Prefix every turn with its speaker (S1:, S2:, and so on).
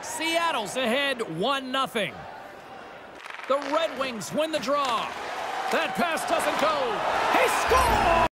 S1: Seattle's ahead 1-0. The Red Wings win the draw. That pass doesn't go. He scores!